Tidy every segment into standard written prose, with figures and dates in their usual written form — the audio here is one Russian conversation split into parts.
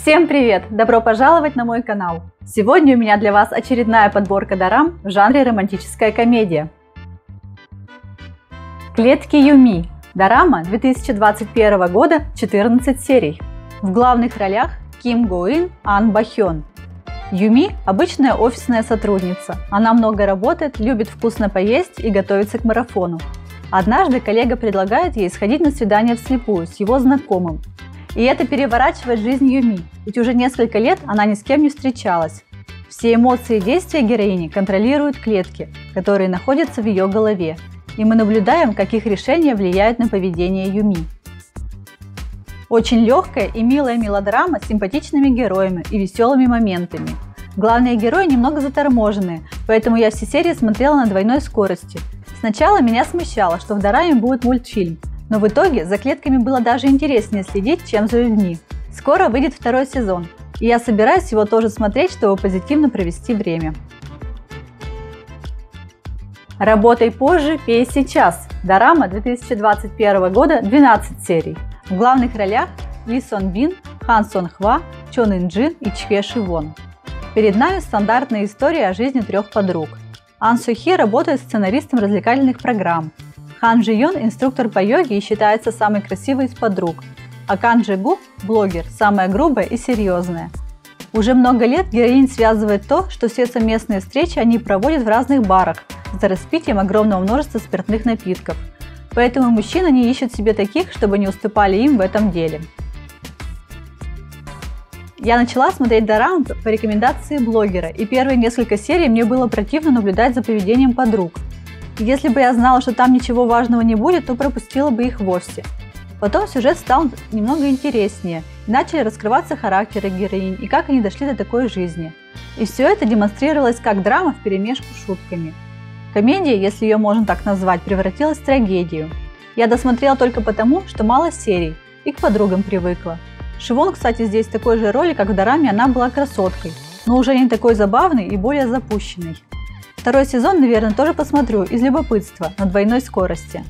Всем привет! Добро пожаловать на мой канал! Сегодня у меня для вас очередная подборка дорам в жанре романтическая комедия. Клетки Юми. Дорама 2021 года, 14 серий. В главных ролях Ким Го Ин, Ан Ба Хён. Юми – обычная офисная сотрудница. Она много работает, любит вкусно поесть и готовится к марафону. Однажды коллега предлагает ей сходить на свидание вслепую с его знакомым. И это переворачивает жизнь Юми, ведь уже несколько лет она ни с кем не встречалась. Все эмоции и действия героини контролируют клетки, которые находятся в ее голове, и мы наблюдаем, как их решения влияют на поведение Юми. Очень легкая и милая мелодрама с симпатичными героями и веселыми моментами. Главные герои немного заторможенные, поэтому я все серии смотрела на двойной скорости. Сначала меня смущало, что в дораме будет мультфильм, но в итоге за клетками было даже интереснее следить, чем за людьми. Скоро выйдет второй сезон, и я собираюсь его тоже смотреть, чтобы позитивно провести время. Работай позже, пей сейчас. Дорама 2021 года, 12 серий. В главных ролях Ли Сон Бин, Хан Сон Хва, Чон Ин Джин и Чхве Ши Вон. Перед нами стандартная история о жизни трех подруг. Ан Су Хи работает сценаристом развлекательных программ. Хан Джи Йон – инструктор по йоге и считается самой красивой из подруг, а Кан Джи Гу – блогер, самая грубая и серьезная. Уже много лет героинь связывает то, что все совместные встречи они проводят в разных барах за распитием огромного множества спиртных напитков. Поэтому мужчины не ищут себе таких, чтобы не уступали им в этом деле. Я начала смотреть дораму по рекомендации блогера, и первые несколько серий мне было противно наблюдать за поведением подруг. Если бы я знала, что там ничего важного не будет, то пропустила бы их вовсе. Потом сюжет стал немного интереснее, и начали раскрываться характеры героинь и как они дошли до такой жизни. И все это демонстрировалось как драма вперемешку с шутками. Комедия, если ее можно так назвать, превратилась в трагедию. Я досмотрела только потому, что мало серий, и к подругам привыкла. Шивон, кстати, здесь в такой же роли, как в дораме, она была красоткой, но уже не такой забавной и более запущенной. Второй сезон, наверное, тоже посмотрю из любопытства на двойной скорости.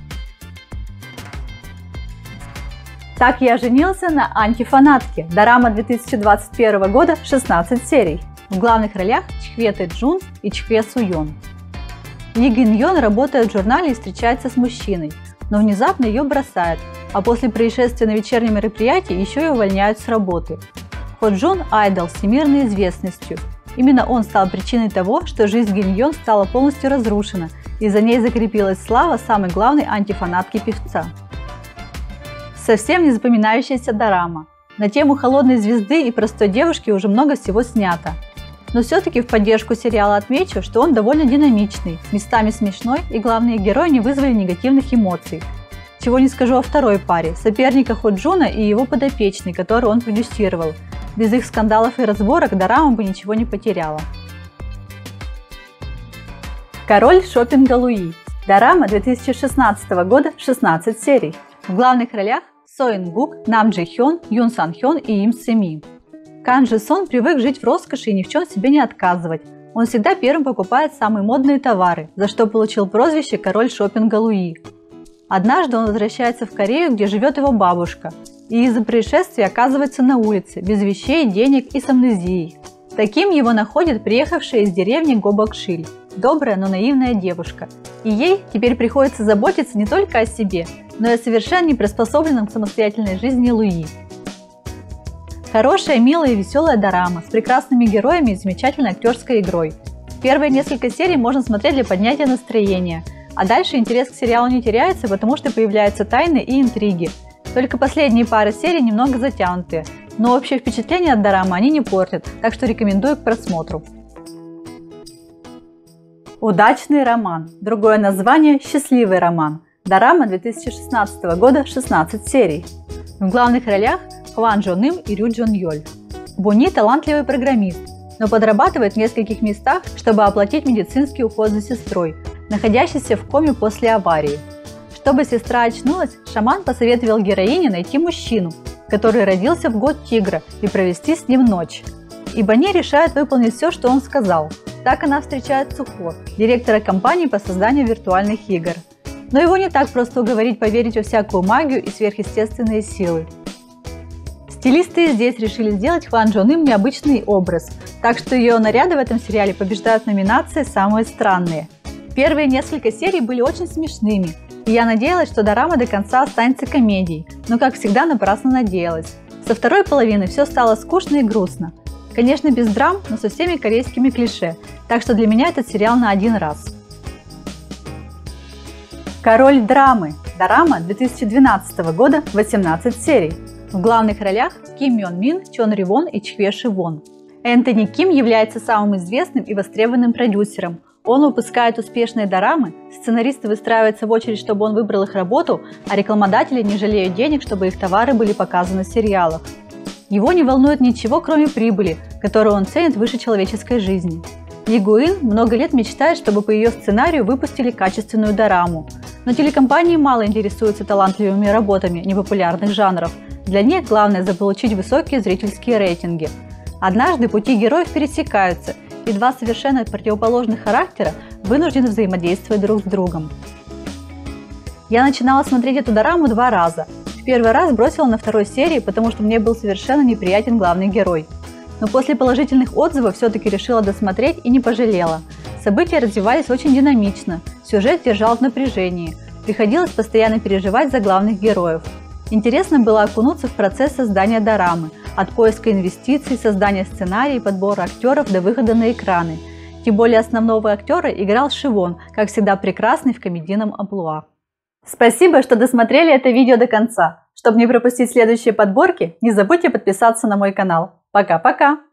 Так я женился на антифанатке. Дорама 2021 года, 16 серий. В главных ролях Чхве Тэ Джун и Чхве Су Йон. Ли Гин Йон работает в журнале и встречается с мужчиной, но внезапно ее бросает, а после происшествия на вечернем мероприятии еще и увольняют с работы. Хо Джун – айдол с всемирной известностью. Именно он стал причиной того, что жизнь Гин Йон стала полностью разрушена, и за ней закрепилась слава самой главной антифанатки певца. Совсем не запоминающаяся дорама. На тему холодной звезды и простой девушки уже много всего снято. Но все-таки в поддержку сериала отмечу, что он довольно динамичный, местами смешной, и главные герои не вызвали негативных эмоций. Чего не скажу о второй паре, соперника Хо Джуна и его подопечной, которую он продюсировал. Без их скандалов и разборок дорама бы ничего не потеряла. Король шопинга Луи. Дорама 2016 года, 16 серий. В главных ролях Со Ин Гук, Нам Джи Хён, Юн Сан Хён и Им Се Ми. Кан Джи Сон привык жить в роскоши и ни в чем себе не отказывать. Он всегда первым покупает самые модные товары, за что получил прозвище «Король шопинга Луи». Однажды он возвращается в Корею, где живет его бабушка, и из-за происшествия оказывается на улице, без вещей, денег и с амнезией. Таким его находит приехавшая из деревни Го Бок Шиль, добрая, но наивная девушка. И ей теперь приходится заботиться не только о себе, но и о совершенно неприспособленном к самостоятельной жизни Луи. Хорошая, милая и веселая дорама с прекрасными героями и замечательной актерской игрой. Первые несколько серий можно смотреть для поднятия настроения, а дальше интерес к сериалу не теряется, потому что появляются тайны и интриги. Только последние пары серий немного затянутые, но общее впечатление от дорамы они не портят, так что рекомендую к просмотру. Удачный роман. Другое название – Счастливый роман. Дорама 2016 года, 16 серий. В главных ролях Хван Джон Им и Рю Джон Йоль. Буни – талантливый программист, но подрабатывает в нескольких местах, чтобы оплатить медицинский уход за сестрой, находящейся в коме после аварии. Чтобы сестра очнулась, шаман посоветовал героине найти мужчину, который родился в год тигра, и провести с ним ночь. И Бони решает выполнить все, что он сказал. Так она встречает Сухо, директора компании по созданию виртуальных игр. Но его не так просто уговорить поверить во всякую магию и сверхъестественные силы. Стилисты здесь решили сделать Хван Чжон Им необычный образ, так что ее наряды в этом сериале побеждают в номинации «Самые странные». Первые несколько серий были очень смешными, и я надеялась, что дорама до конца останется комедией, но, как всегда, напрасно надеялась. Со второй половины все стало скучно и грустно. Конечно, без драм, но со всеми корейскими клише, так что для меня этот сериал на один раз. Король драмы. Дорама 2012 года, 18 серий. В главных ролях Ким Йон Мин, Чон Ри Вон и Чхве Ши Вон. Энтони Ким является самым известным и востребованным продюсером. Он выпускает успешные дорамы, сценаристы выстраиваются в очередь, чтобы он выбрал их работу, а рекламодатели не жалеют денег, чтобы их товары были показаны в сериалах. Его не волнует ничего, кроме прибыли, которую он ценит выше человеческой жизни. Ли Гу Ин много лет мечтает, чтобы по ее сценарию выпустили качественную дораму. Но телекомпании мало интересуются талантливыми работами непопулярных жанров. Для них главное заполучить высокие зрительские рейтинги. Однажды пути героев пересекаются, и два совершенно противоположных характера вынуждены взаимодействовать друг с другом. Я начинала смотреть эту дораму 2 раза. В первый раз бросила на второй серии, потому что мне был совершенно неприятен главный герой. Но после положительных отзывов все-таки решила досмотреть и не пожалела. События развивались очень динамично, сюжет держал в напряжении, приходилось постоянно переживать за главных героев. Интересно было окунуться в процесс создания дорамы, от поиска инвестиций, создания сценария и подбора актеров до выхода на экраны. Тем более основного актера играл Ши Вон, как всегда прекрасный в комедийном амплуа. Спасибо, что досмотрели это видео до конца. Чтобы не пропустить следующие подборки, не забудьте подписаться на мой канал. Пока-пока!